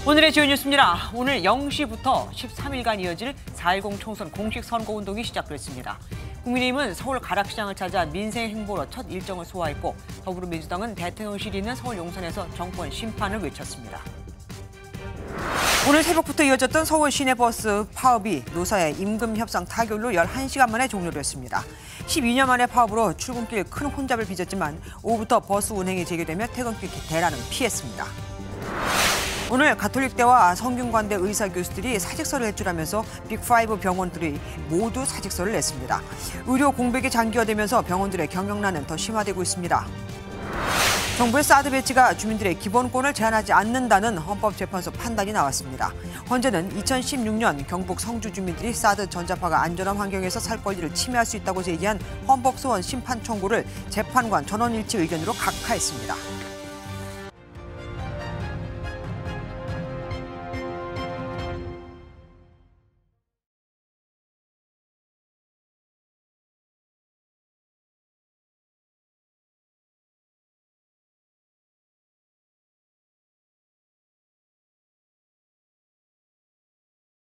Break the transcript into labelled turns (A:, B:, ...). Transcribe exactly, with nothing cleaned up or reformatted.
A: 오늘의 주요 뉴스입니다. 오늘 영 시부터 십삼 일간 이어질 사 일공 총선 공식 선거운동이 시작됐습니다. 국민의힘은 서울 가락시장을 찾아 민생 행보로 첫 일정을 소화했고, 더불어민주당은 대통령실이 있는 서울 용산에서 정권 심판을 외쳤습니다. 오늘 새벽부터 이어졌던 서울 시내버스 파업이 노사의 임금 협상 타결로 열한 시간 만에 종료됐습니다. 십이 년 만의 파업으로 출근길 큰 혼잡을 빚었지만 오후부터 버스 운행이 재개되며 퇴근길 대란은 피했습니다. 오늘 가톨릭대와 성균관대 의사 교수들이 사직서를 제출하면서 빅파이브 병원들이 모두 사직서를 냈습니다. 의료 공백이 장기화되면서 병원들의 경영난은 더 심화되고 있습니다. 정부의 사드 배치가 주민들의 기본권을 제한하지 않는다는 헌법재판소 판단이 나왔습니다. 헌재는 이천십육 년 경북 성주 주민들이 사드 전자파가 안전한 환경에서 살 권리를 침해할 수 있다고 제기한 헌법소원 심판 청구를 재판관 전원일치 의견으로 각하했습니다.